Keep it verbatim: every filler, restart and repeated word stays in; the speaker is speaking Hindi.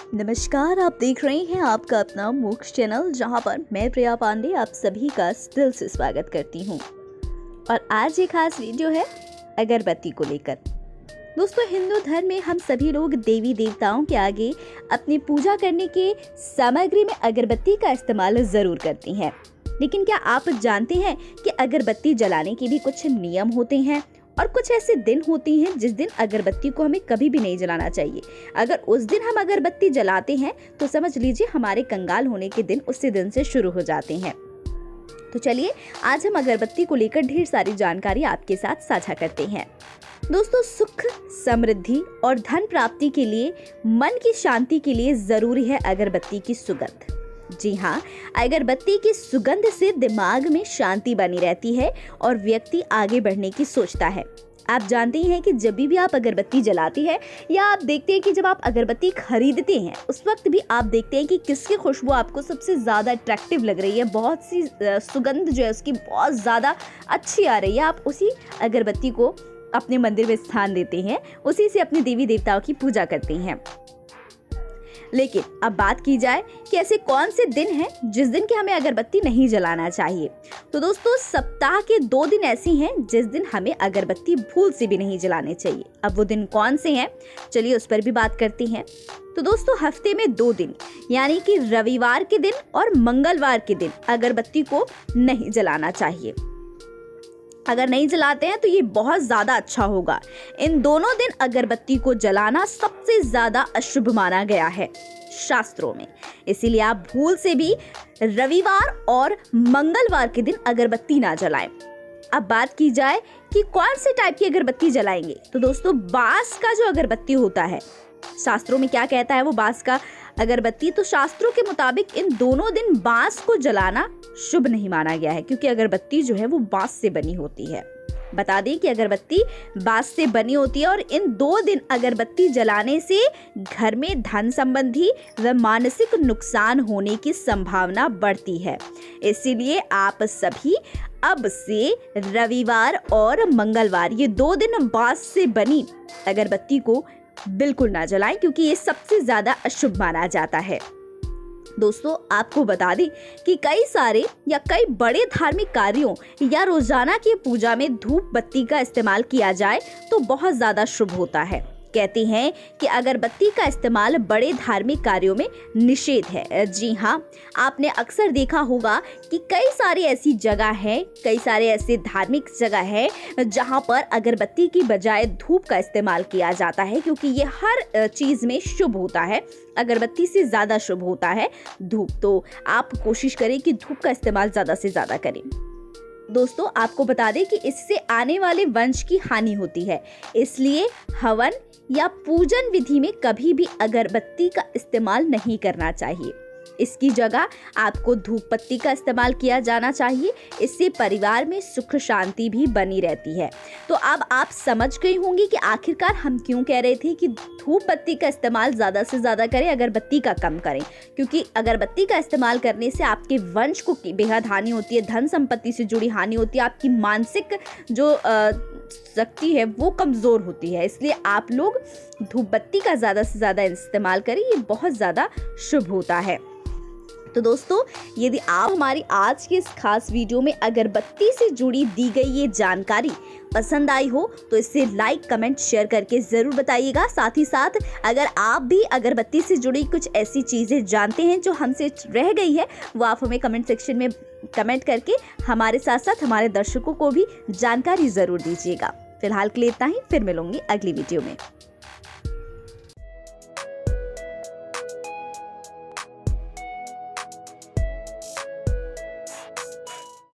नमस्कार, आप देख रहे हैं आपका अपना मोक्ष चैनल, जहां पर मैं प्रिया पांडे आप सभी का दिल से स्वागत करती हूं। और आज ये खास वीडियो है अगरबत्ती को लेकर। दोस्तों, हिंदू धर्म में हम सभी लोग देवी देवताओं के आगे अपनी पूजा करने के सामग्री में अगरबत्ती का इस्तेमाल जरूर करते हैं। लेकिन क्या आप जानते हैं कि अगरबत्ती जलाने के भी कुछ नियम होते हैं और कुछ ऐसे दिन होते हैं जिस दिन अगरबत्ती को हमें कभी भी नहीं जलाना चाहिए। अगर उस दिन हम अगरबत्ती जलाते हैं तो समझ लीजिए हमारे कंगाल होने के दिन उसी दिन से शुरू हो जाते हैं। तो चलिए आज हम अगरबत्ती को लेकर ढेर सारी जानकारी आपके साथ साझा करते हैं। दोस्तों, सुख, समृद्धि और धन प्राप्ति के लिए, मन की शांति के लिए जरूरी है अगरबत्ती की सुगंध। जी हाँ, अगरबत्ती की सुगंध से दिमाग में शांति बनी रहती है और व्यक्ति आगे बढ़ने की सोचता है। आप जानते हैं कि जब भी आप अगरबत्ती जलाते हैं या आप देखते हैं कि जब आप अगरबत्ती खरीदते हैं उस वक्त भी आप देखते हैं कि किसकी खुशबू आपको सबसे ज़्यादा अट्रैक्टिव लग रही है, बहुत सी सुगंध जो है उसकी बहुत ज़्यादा अच्छी आ रही है। आप उसी अगरबत्ती को अपने मंदिर में स्थान देते हैं, उसी से अपने देवी देवताओं की पूजा करते हैं। लेकिन अब बात की जाए कि ऐसे कौन से दिन हैं जिस दिन की हमें अगरबत्ती नहीं जलाना चाहिए। तो दोस्तों, सप्ताह के दो दिन ऐसे हैं जिस दिन हमें अगरबत्ती भूल से भी नहीं जलाने चाहिए। अब वो दिन कौन से हैं, चलिए उस पर भी बात करते हैं। तो दोस्तों, हफ्ते में दो दिन यानी कि रविवार के दिन और मंगलवार के दिन अगरबत्ती को नहीं जलाना चाहिए। अगर नहीं जलाते हैं तो ये बहुत ज़्यादा अच्छा होगा। इन दोनों दिन अगरबत्ती को जलाना सबसे ज़्यादा अशुभ माना गया है शास्त्रों में। इसीलिए आप भूल से भी रविवार और मंगलवार के दिन अगरबत्ती ना जलाएं। अब बात की जाए कि कौन से टाइप की अगरबत्ती जलाएंगे। तो दोस्तों, बांस का जो अगरबत्ती होता है, शास्त्रों में क्या कहता है वो बांस का अगरबत्ती, तो शास्त्रों के मुताबिक इन दोनों दिन बांस को जलाना शुभ नहीं माना गया है, क्योंकि अगरबत्ती जो है वो बांस से बनी होती है। बता दें कि अगरबत्ती बांस से बनी होती है और इन दो दिन अगरबत्ती जलाने से घर में धन संबंधी व मानसिक नुकसान होने की संभावना बढ़ती है। इसीलिए आप सभी अब से रविवार और मंगलवार ये दो दिन बांस से बनी अगरबत्ती को बिल्कुल ना जलाएं, क्योंकि ये सबसे ज्यादा अशुभ माना जाता है। दोस्तों, आपको बता दें कि कई सारे या कई बड़े धार्मिक कार्यों या रोजाना की पूजा में धूप बत्ती का इस्तेमाल किया जाए तो बहुत ज्यादा शुभ होता है। कहते हैं कि अगरबत्ती का इस्तेमाल बड़े धार्मिक कार्यों में निषेध है। जी हाँ, आपने अक्सर देखा होगा कि कई सारी ऐसी जगह है, कई सारे ऐसे धार्मिक जगह है जहाँ पर अगरबत्ती की बजाय धूप का इस्तेमाल किया जाता है, क्योंकि ये हर चीज में शुभ होता है। अगरबत्ती से ज्यादा शुभ होता है धूप। तो आप कोशिश करें कि धूप का इस्तेमाल ज्यादा से ज्यादा करें। दोस्तों, आपको बता दें कि इससे आने वाले वंश की हानि होती है, इसलिए हवन या पूजन विधि में कभी भी अगरबत्ती का इस्तेमाल नहीं करना चाहिए। इसकी जगह आपको धूप बत्ती का इस्तेमाल किया जाना चाहिए। इससे परिवार में सुख शांति भी बनी रहती है। तो अब आप समझ गई होंगी कि आखिरकार हम क्यों कह रहे थे कि धूप बत्ती का इस्तेमाल ज़्यादा से ज़्यादा करें, अगरबत्ती का कम करें। क्योंकि अगरबत्ती का इस्तेमाल करने से आपके वंश को बेहद हानि होती है, धन संपत्ति से जुड़ी हानि होती है, आपकी मानसिक जो शक्ति है वो कमज़ोर होती है। इसलिए आप लोग धूप बत्ती का ज़्यादा से ज़्यादा इस्तेमाल करें, ये बहुत ज़्यादा शुभ होता है। तो दोस्तों, यदि आप हमारी आज के इस खास वीडियो में अगरबत्ती से जुड़ी दी गई ये जानकारी पसंद आई हो तो इसे लाइक, कमेंट, शेयर करके ज़रूर बताइएगा। साथ ही साथ अगर आप भी अगरबत्ती से जुड़ी कुछ ऐसी चीज़ें जानते हैं जो हमसे रह गई है, वो आप हमें कमेंट सेक्शन में कमेंट करके हमारे साथ साथ हमारे दर्शकों को भी जानकारी ज़रूर दीजिएगा। फिलहाल के लिए इतना ही, फिर मिलूंगी अगली वीडियो में।